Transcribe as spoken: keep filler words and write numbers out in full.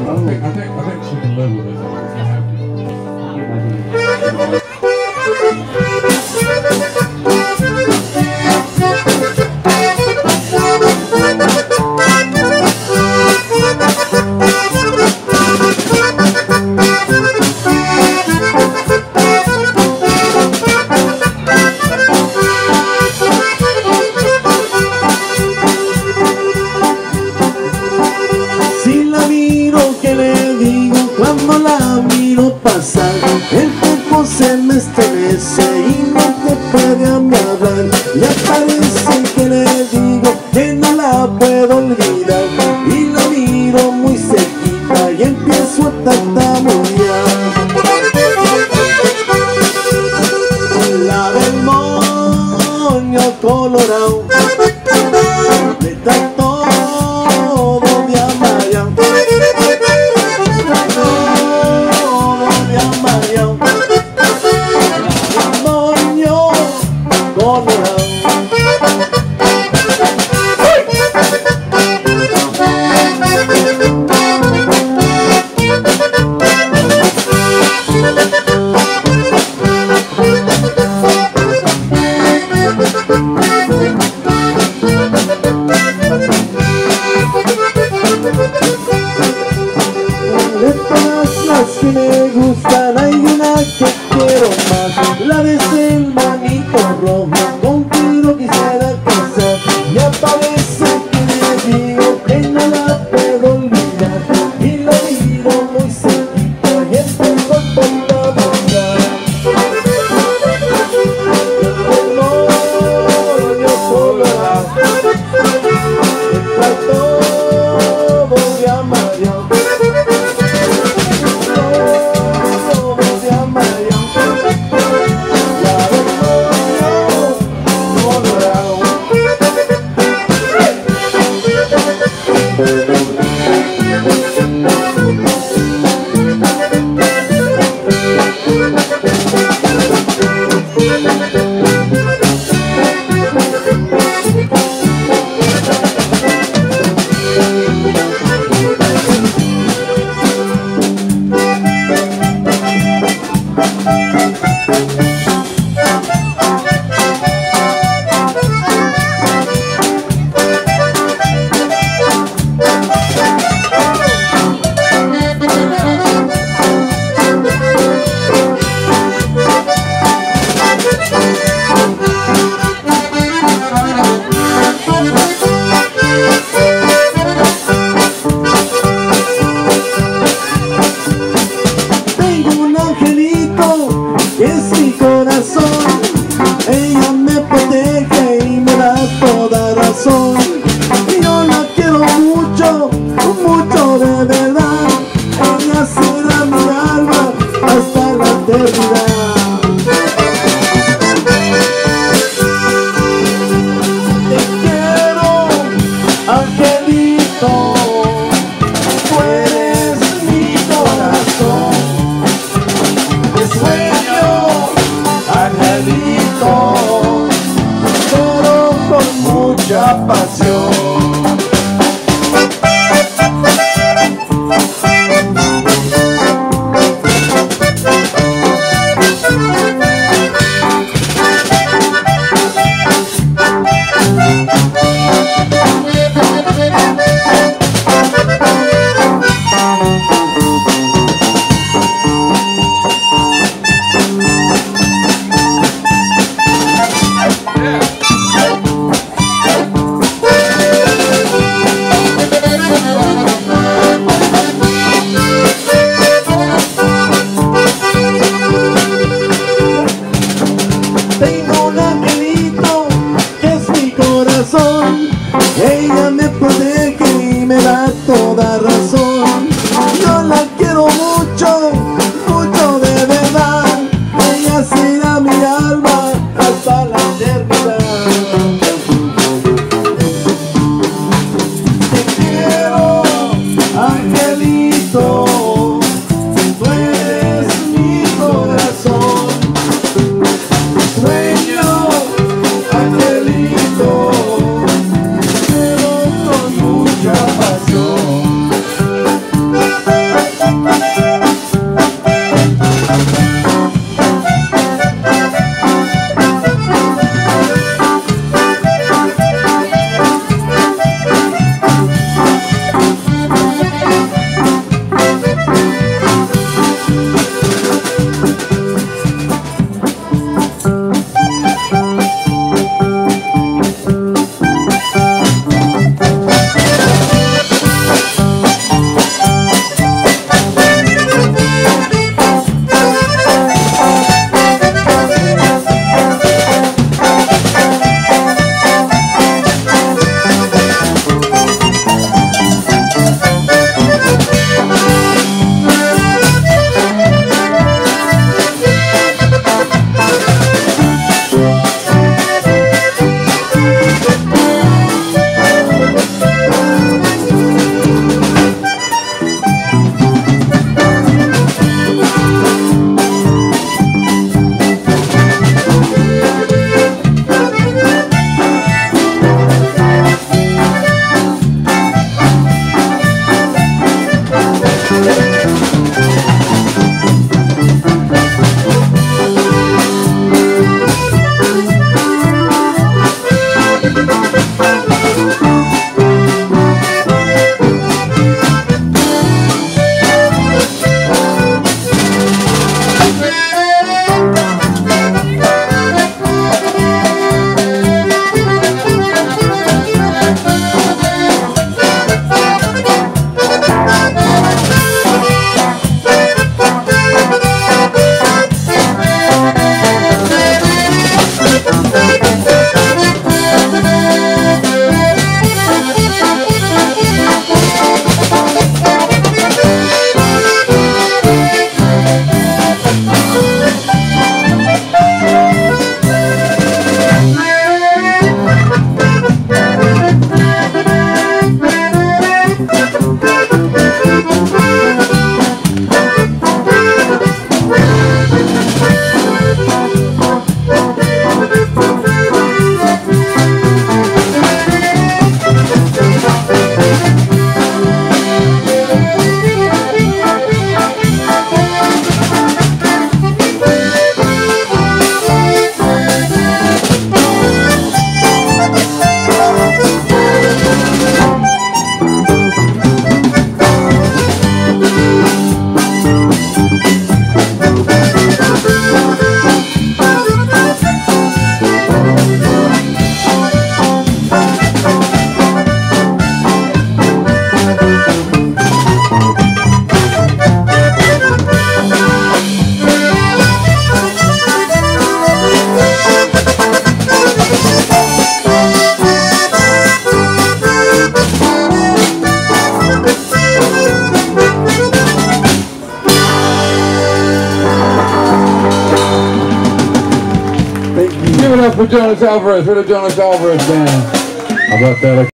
think, I think, I think she can live with it. Cuando la miro pasar, el cuerpo se me estremece y no te puede a mí hablar. Ya parece que le digo que no la puedo olvidar, y la miro muy cerquita y empiezo a tartamudear. La demonio colorado me trató de amar. De todas las que me gustan hay una que quiero más, la de ese manito rojo, contigo quisiera casar. Ya parece que le digo que no la puedo olvidar, y la miro muy cerquita y empiezo a tartamudear. El demonio colorado me trató de amar. Es mi corazón, ella me protege y me da toda razón. Yo la quiero mucho, mucho de verdad. Ella será mi alma hasta la eternidad. Te quiero, angelito, tú eres mi corazón. Te sueño, angelito, pero con mucha pasión. Ella me protege y me da toda razón. Yo la quiero mucho, mucho de verdad. Ella será mi alma hasta la eternidad. Te quiero, angelito, tú eres mi corazón. Sueño, angelito, pero con mucha pasión. for Jonas Alvarez, for the Jonas Alvarez band. How about that?